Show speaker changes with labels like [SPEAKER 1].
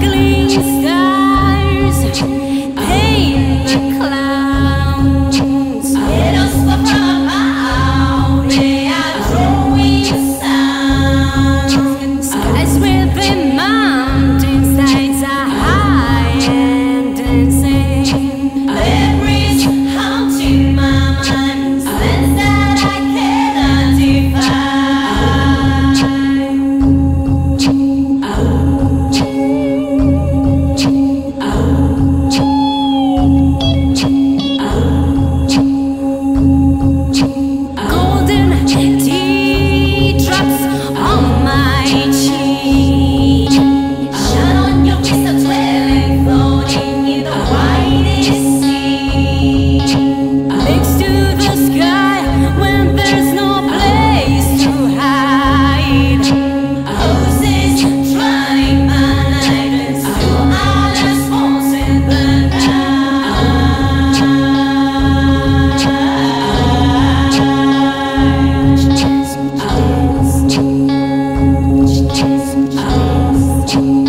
[SPEAKER 1] sparkling stars paint the clouds. Shadows from above, they are drawing sound. Skies within mountainsides are high and dancing. Their breeze haunting my mind, sense that I cannot define. Golden teardrops on my cheek, shine on your crystal dwelling, floating in the widest sea. Next to the sky when there's no place to hide. Roses drying my night, still others falls in the night.